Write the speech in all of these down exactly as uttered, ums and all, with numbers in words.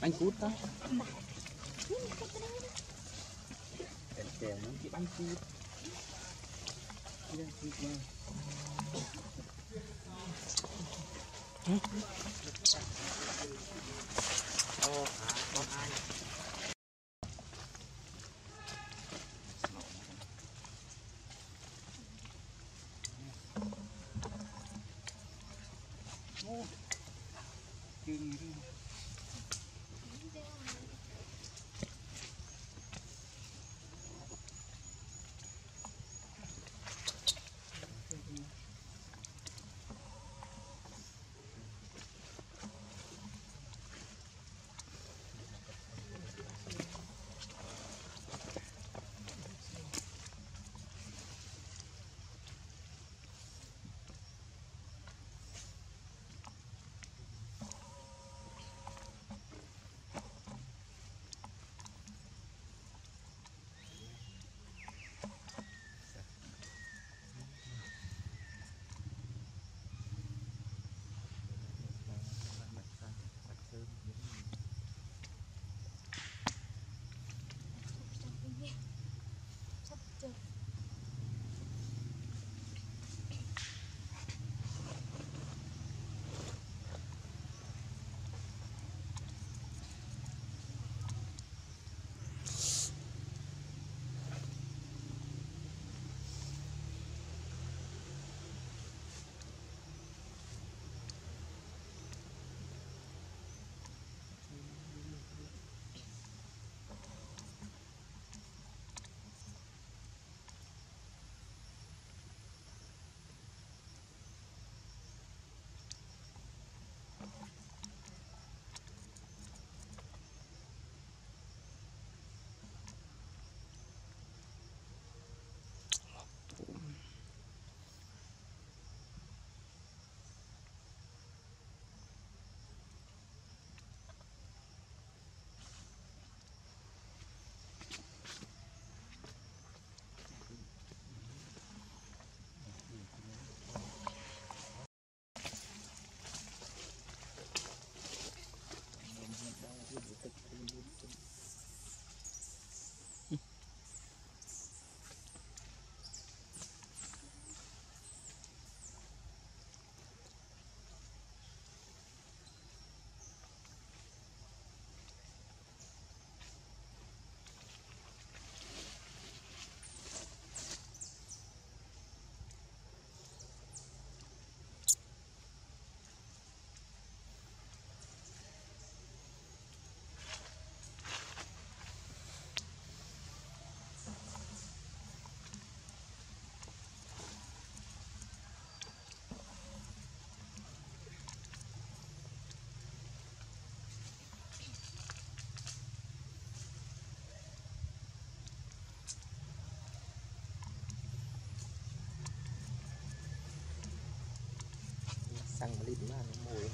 Anh cút đó. Kèm nó cái bánh cút. Ô, hả, con ai? Ô, chừng đi. Sang mà đi đúng là nó mồi.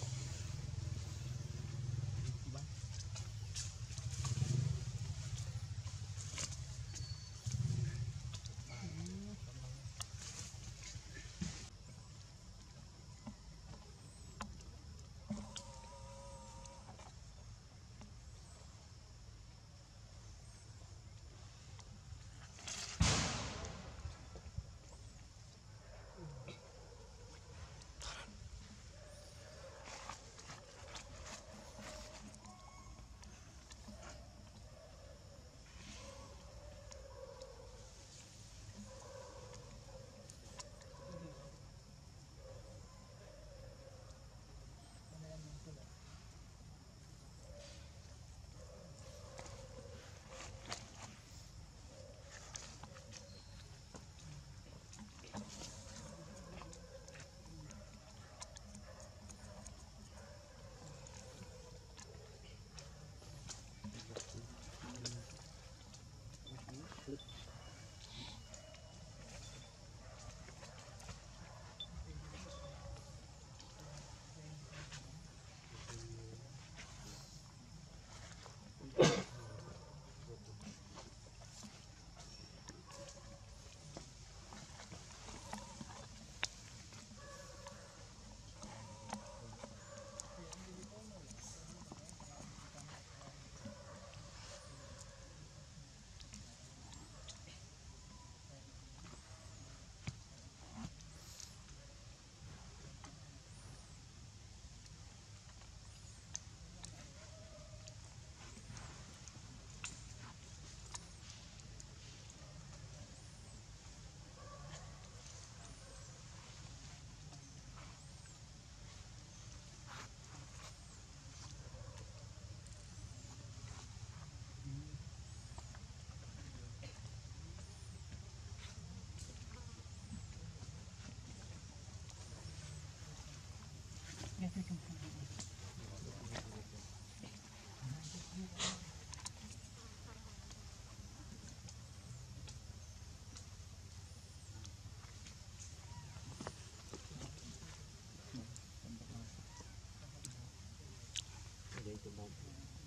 Đây tụi nó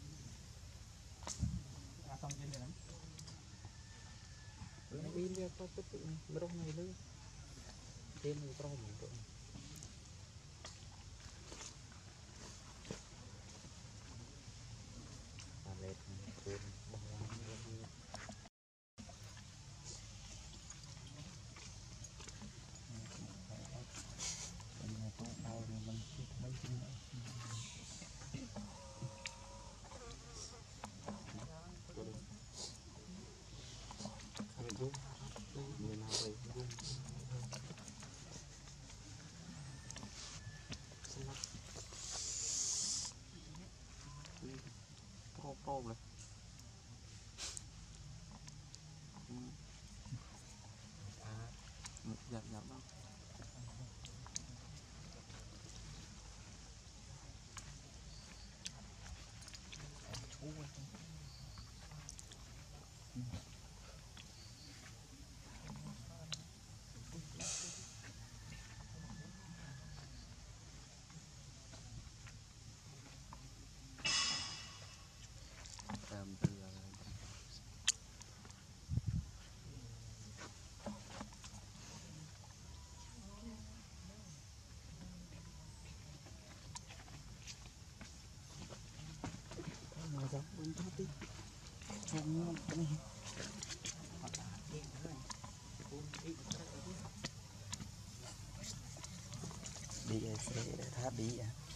xong trên này lắm nó in ra có cái tụi nó đông này nữa thêm một trâu một trâu làm lên cuốn bông hoa luôn này có bao nhiêu mình mấy chân nữa Hãy subscribe cho kênh Ghiền Mì Gõ để không bỏ lỡ những video hấp dẫn. Dập dập đó. Làm từ mà giống bên đó đi trong cái này đi sẽ tháp đi à